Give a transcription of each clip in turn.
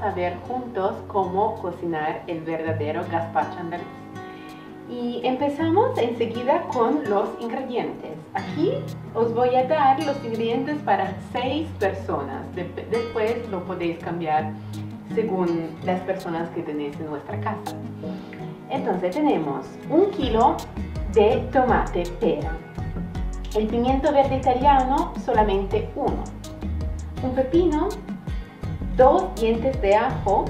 a ver juntos cómo cocinar el verdadero gazpacho andaluz. Y empezamos enseguida con los ingredientes. Aquí os voy a dar los ingredientes para 6 personas. Después lo podéis cambiar según las personas que tenéis en vuestra casa. Entonces tenemos 1 kilo de tomate pera. El pimiento verde italiano solamente 1. Un pepino, 2 dientes de ajo,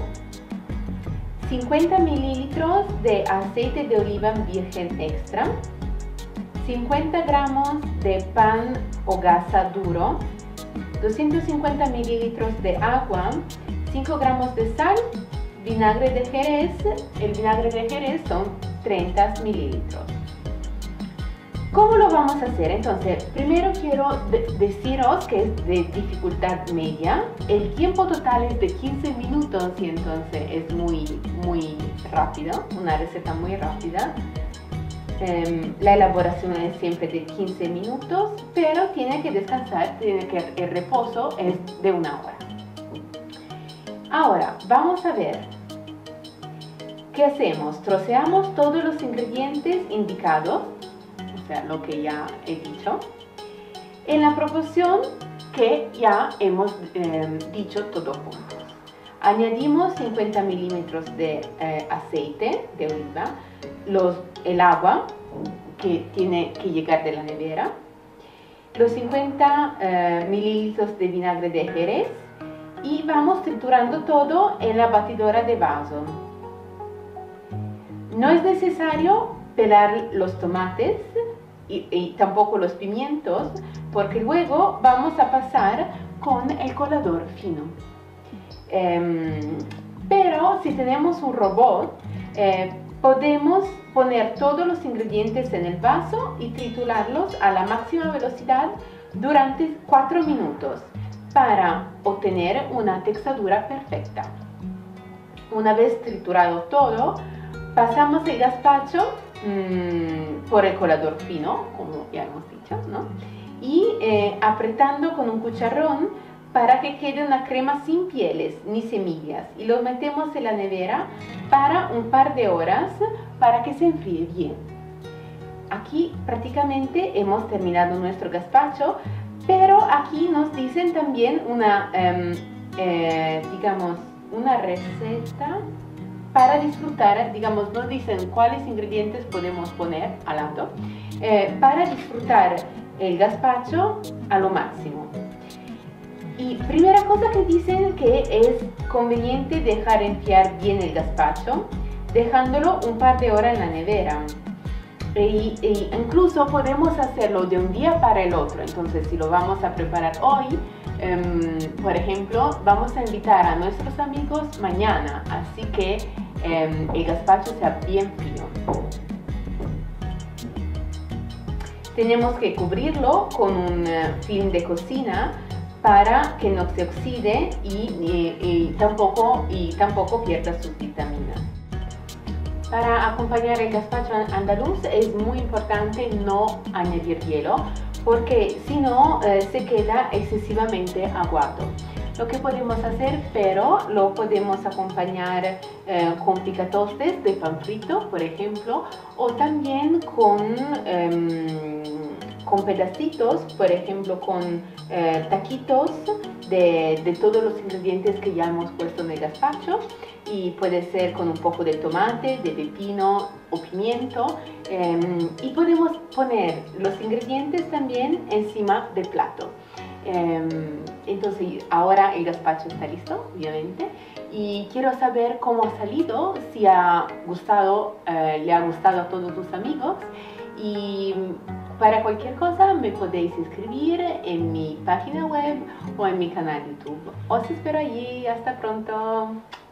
50 mililitros de aceite de oliva virgen extra, 50 gramos de pan o gasa duro, 250 mililitros de agua, 5 gramos de sal, vinagre de Jerez. El vinagre de Jerez son 30 mililitros. ¿Cómo lo vamos a hacer? Entonces, primero quiero deciros que es de dificultad media. El tiempo total es de 15 minutos y entonces es muy rápido, una receta muy rápida. La elaboración es siempre de 15 minutos, pero tiene que descansar, el reposo es de 1 hora. Ahora, vamos a ver. ¿Qué hacemos? Troceamos todos los ingredientes indicados, o sea, lo que ya he dicho, en la proporción que ya hemos dicho todos juntos. Añadimos 50 mililitros de aceite de oliva, el agua que tiene que llegar de la nevera, los 50 mililitros de vinagre de Jerez y vamos triturando todo en la batidora de vaso. No es necesario pelar los tomates y tampoco los pimientos, porque luego vamos a pasar con el colador fino. Pero si tenemos un robot, podemos poner todos los ingredientes en el vaso y triturarlos a la máxima velocidad durante 4 minutos para obtener una textura perfecta. Una vez triturado todo, pasamos el gazpacho por el colador fino, como ya hemos dicho, ¿no? Y apretando con un cucharón para que quede una crema sin pieles ni semillas. Y lo metemos en la nevera para un par de horas para que se enfríe bien. Aquí prácticamente hemos terminado nuestro gazpacho, pero aquí nos dicen también una receta para disfrutar, digamos, nos dicen cuáles ingredientes podemos poner al lado para disfrutar el gazpacho a lo máximo. Y primera cosa que dicen que es conveniente dejar enfriar bien el gazpacho, dejándolo un par de horas en la nevera. E incluso podemos hacerlo de un día para el otro. Entonces, si lo vamos a preparar hoy, por ejemplo, vamos a invitar a nuestros amigos mañana, así que el gazpacho sea bien frío. Tenemos que cubrirlo con un film de cocina para que no se oxide y tampoco pierda sus vitaminas. Para acompañar el gazpacho andaluz es muy importante no añadir hielo, porque si no se queda excesivamente aguado. Lo que podemos hacer, pero lo podemos acompañar con picatostes de pan frito, por ejemplo, o también con pedacitos, por ejemplo, con taquitos de todos los ingredientes que ya hemos puesto en el gazpacho, y puede ser con un poco de tomate, de pepino o pimiento, y podemos poner los ingredientes también encima del plato. Entonces ahora el gazpacho está listo, obviamente, y quiero saber cómo ha salido, si le ha gustado a todos tus amigos, y para cualquier cosa me podéis escribir en mi página web o en mi canal YouTube. Os espero allí. Hasta pronto.